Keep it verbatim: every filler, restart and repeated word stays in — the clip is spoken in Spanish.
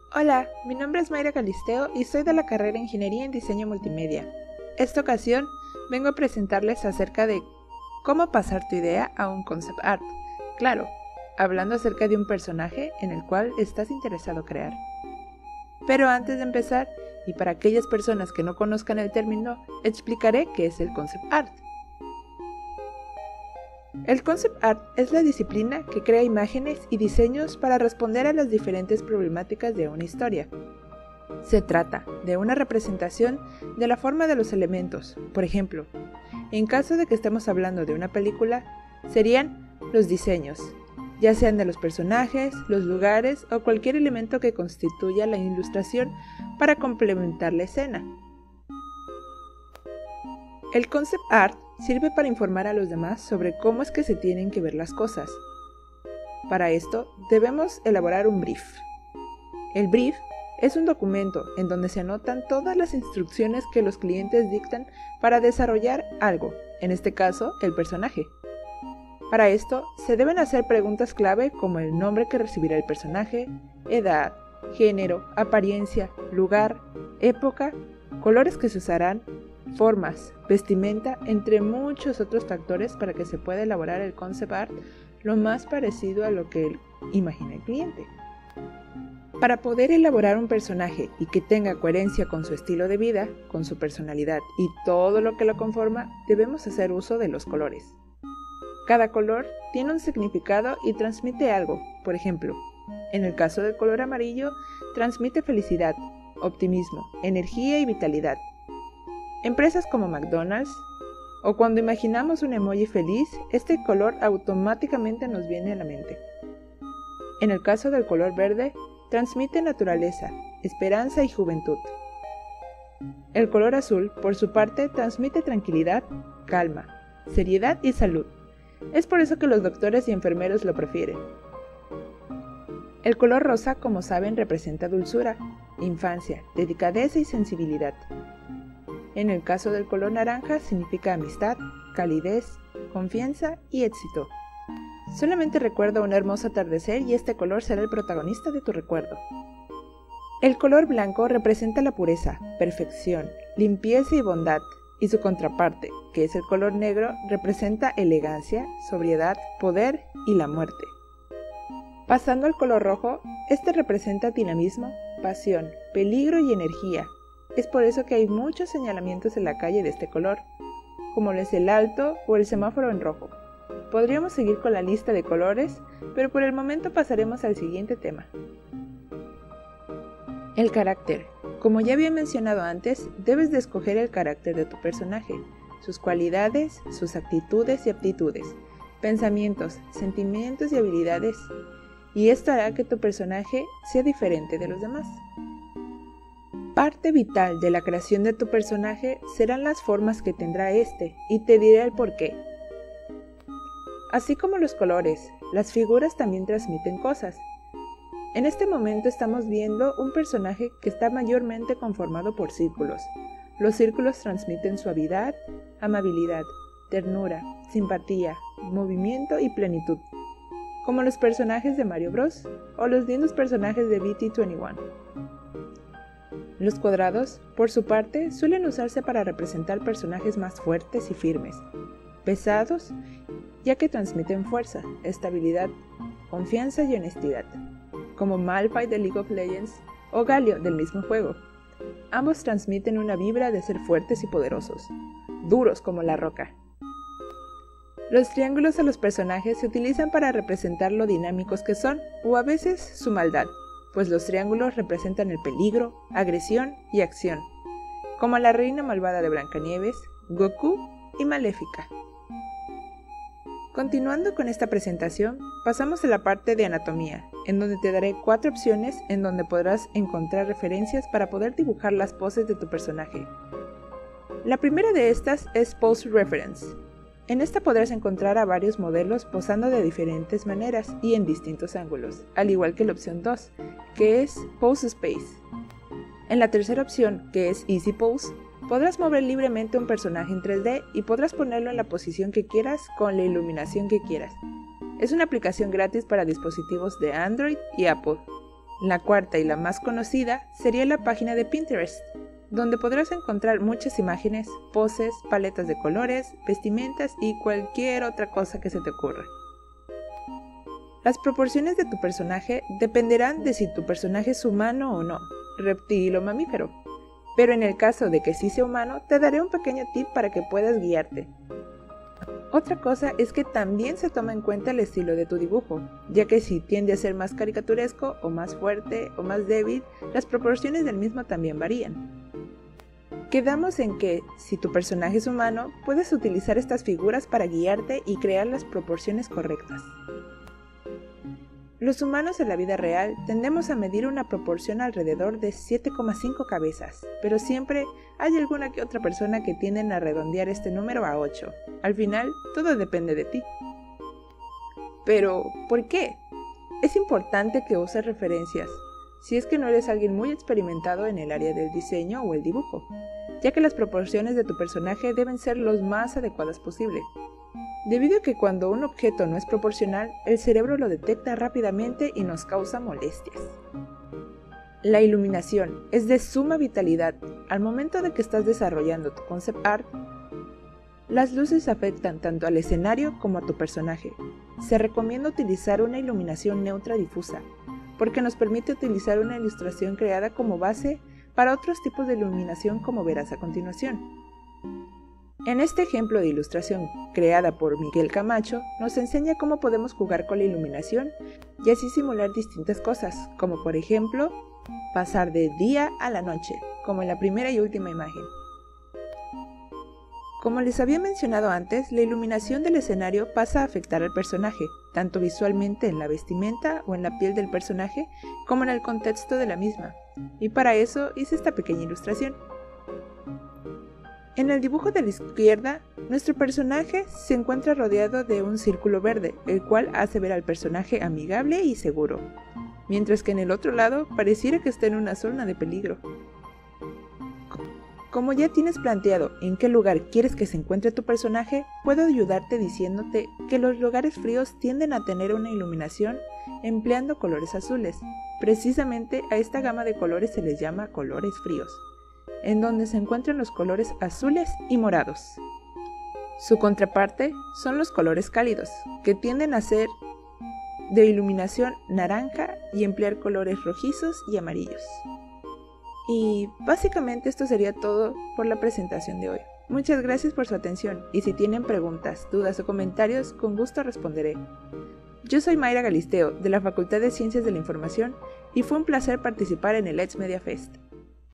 Hola, mi nombre es Mayra Galisteo y soy de la carrera Ingeniería en Diseño Multimedia. Esta ocasión vengo a presentarles acerca de cómo pasar tu idea a un concept art. Claro, hablando acerca de un personaje en el cual estás interesado crear. Pero antes de empezar, y para aquellas personas que no conozcan el término, explicaré qué es el concept art. El concept art es la disciplina que crea imágenes y diseños para responder a las diferentes problemáticas de una historia. Se trata de una representación de la forma de los elementos. Por ejemplo, en caso de que estemos hablando de una película, serían los diseños, ya sean de los personajes, los lugares o cualquier elemento que constituya la ilustración para complementar la escena. El concept art sirve para informar a los demás sobre cómo es que se tienen que ver las cosas. Para esto, debemos elaborar un brief. El brief es un documento en donde se anotan todas las instrucciones que los clientes dictan para desarrollar algo, en este caso, el personaje. Para esto, se deben hacer preguntas clave como el nombre que recibirá el personaje, edad, género, apariencia, lugar, época, colores que se usarán, formas, vestimenta, entre muchos otros factores para que se pueda elaborar el concept art lo más parecido a lo que imagina el cliente. Para poder elaborar un personaje y que tenga coherencia con su estilo de vida, con su personalidad y todo lo que lo conforma, debemos hacer uso de los colores. Cada color tiene un significado y transmite algo. Por ejemplo, en el caso del color amarillo, transmite felicidad, optimismo, energía y vitalidad. Empresas como McDonald's, o cuando imaginamos un emoji feliz, este color automáticamente nos viene a la mente. En el caso del color verde, transmite naturaleza, esperanza y juventud. El color azul, por su parte, transmite tranquilidad, calma, seriedad y salud. Es por eso que los doctores y enfermeros lo prefieren. El color rosa, como saben, representa dulzura, infancia, delicadeza y sensibilidad. En el caso del color naranja significa amistad, calidez, confianza y éxito. Solamente recuerda un hermoso atardecer y este color será el protagonista de tu recuerdo. El color blanco representa la pureza, perfección, limpieza y bondad, y su contraparte, que es el color negro, representa elegancia, sobriedad, poder y la muerte. Pasando al color rojo, este representa dinamismo, pasión, peligro y energía. Es por eso que hay muchos señalamientos en la calle de este color, como es el alto o el semáforo en rojo. Podríamos seguir con la lista de colores, pero por el momento pasaremos al siguiente tema. El carácter. Como ya había mencionado antes, debes de escoger el carácter de tu personaje, sus cualidades, sus actitudes y aptitudes, pensamientos, sentimientos y habilidades, y esto hará que tu personaje sea diferente de los demás. Parte vital de la creación de tu personaje serán las formas que tendrá este, y te diré el porqué. Así como los colores, las figuras también transmiten cosas. En este momento estamos viendo un personaje que está mayormente conformado por círculos. Los círculos transmiten suavidad, amabilidad, ternura, simpatía, movimiento y plenitud, como los personajes de Mario Bros. O los lindos personajes de B T veintiuno. Los cuadrados, por su parte, suelen usarse para representar personajes más fuertes y firmes, pesados, ya que transmiten fuerza, estabilidad, confianza y honestidad, como Malphite de League of Legends o Galio del mismo juego. Ambos transmiten una vibra de ser fuertes y poderosos, duros como la roca. Los triángulos a los personajes se utilizan para representar lo dinámicos que son, o a veces su maldad, pues los triángulos representan el peligro, agresión y acción, como la reina malvada de Blancanieves, Goku y Maléfica. Continuando con esta presentación, pasamos a la parte de anatomía, en donde te daré cuatro opciones en donde podrás encontrar referencias para poder dibujar las poses de tu personaje. La primera de estas es Pose Reference. En esta podrás encontrar a varios modelos posando de diferentes maneras y en distintos ángulos, al igual que la opción dos, que es Pose Space. En la tercera opción, que es Easy Pose, podrás mover libremente un personaje en tres D y podrás ponerlo en la posición que quieras con la iluminación que quieras. Es una aplicación gratis para dispositivos de Android y Apple. La cuarta y la más conocida sería la página de Pinterest, donde podrás encontrar muchas imágenes, poses, paletas de colores, vestimentas y cualquier otra cosa que se te ocurra. Las proporciones de tu personaje dependerán de si tu personaje es humano o no, reptil o mamífero, pero en el caso de que sí sea humano, te daré un pequeño tip para que puedas guiarte. Otra cosa es que también se toma en cuenta el estilo de tu dibujo, ya que si tiende a ser más caricaturesco o más fuerte o más débil, las proporciones del mismo también varían. Quedamos en que, si tu personaje es humano, puedes utilizar estas figuras para guiarte y crear las proporciones correctas. Los humanos en la vida real tendemos a medir una proporción alrededor de siete coma cinco cabezas, pero siempre hay alguna que otra persona que tienden a redondear este número a ocho. Al final, todo depende de ti. Pero, ¿por qué? Es importante que uses referencias, si es que no eres alguien muy experimentado en el área del diseño o el dibujo, ya que las proporciones de tu personaje deben ser los más adecuadas posible. Debido a que cuando un objeto no es proporcional, el cerebro lo detecta rápidamente y nos causa molestias. La iluminación es de suma vitalidad. Al momento de que estás desarrollando tu concept art, las luces afectan tanto al escenario como a tu personaje. Se recomienda utilizar una iluminación neutra difusa, porque nos permite utilizar una ilustración creada como base para otros tipos de iluminación como verás a continuación. En este ejemplo de ilustración creada por Miguel Camacho, nos enseña cómo podemos jugar con la iluminación y así simular distintas cosas, como por ejemplo, pasar de día a la noche, como en la primera y última imagen. Como les había mencionado antes, la iluminación del escenario pasa a afectar al personaje, tanto visualmente en la vestimenta o en la piel del personaje, como en el contexto de la misma, y para eso hice esta pequeña ilustración. En el dibujo de la izquierda, nuestro personaje se encuentra rodeado de un círculo verde, el cual hace ver al personaje amigable y seguro, mientras que en el otro lado pareciera que está en una zona de peligro. Como ya tienes planteado en qué lugar quieres que se encuentre tu personaje, puedo ayudarte diciéndote que los lugares fríos tienden a tener una iluminación empleando colores azules. Precisamente a esta gama de colores se les llama colores fríos, en donde se encuentran los colores azules y morados. Su contraparte son los colores cálidos, que tienden a ser de iluminación naranja y emplear colores rojizos y amarillos. Y básicamente esto sería todo por la presentación de hoy. Muchas gracias por su atención y si tienen preguntas, dudas o comentarios, con gusto responderé. Yo soy Mayra Galisteo, de la Facultad de Ciencias de la Información, y fue un placer participar en el Let's Media Fest.